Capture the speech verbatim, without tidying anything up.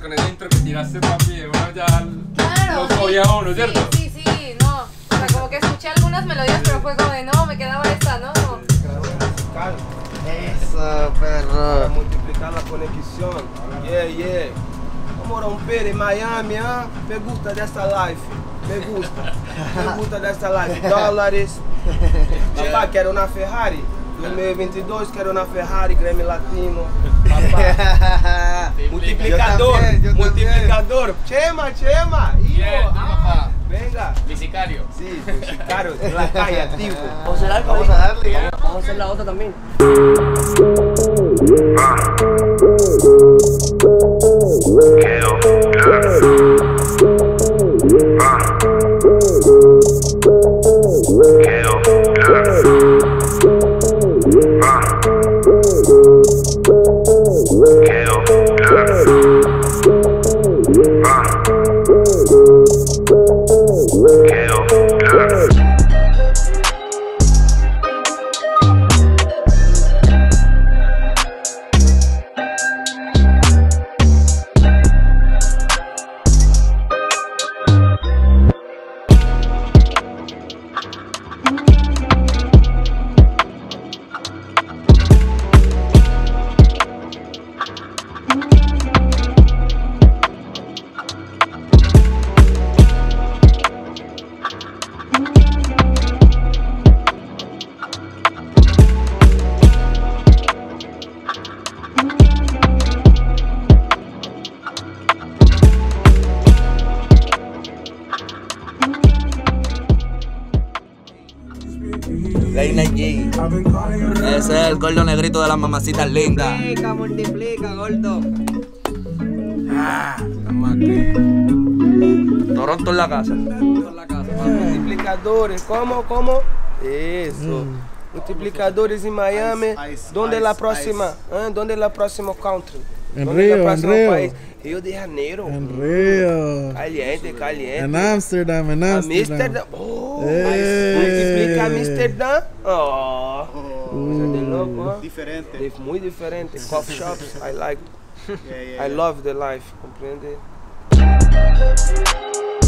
con esa intro que tiraste también, uno ya Claro, lo cogía sí, a uno, sí, ¿cierto? Sí, sí, no. O sea, como que escuché algunas melodías, pero fue como de no, me quedaba esta, ¿no? Como- Eso, perro. Para multiplicar la conexión. Yeah, yeah. Vamos a romper en Miami, ¿ah? Me gusta de esta life. Me gusta. Me gusta de esta life. Dólares. Papá, quero una Ferrari. dois mil e vinte e dois, quero una Ferrari, Grammy Latino. Papá. Multiplicador. Yo también, yo multiplicador. Chema, Chema. Hijo. Yeah, Ah, venga. Mi sicario. Sí, sicario, de la calle, activo. Vamos a darle, vamos a darle ya. Vamos a hacer la otra también. Reina G. Ese es el gordo negrito de las mamacitas lindas. Multiplica, multiplica, gordo. Ah, estamos aquí. Toronto en la casa. Toronto en la casa, papi. Multiplicadores, ¿cómo, cómo? Eso. Multiplicadores en Miami. Ice, ¿Dónde es ice, la próxima? ¿Eh? ¿Dónde es la próxima country? En ¿Dónde es Río, el en próximo Río. país? Río de Janeiro. En Río. Caliente, caliente. En Amsterdam, en A Amsterdam. Amsterdam. Oh, Eh. multiplica Amsterdam. Oh, cosa de loco, ¿eh? Diferente. Es muy diferente. Coffee shops, I like. Yeah, yeah, I yeah. love the life, ¿comprende?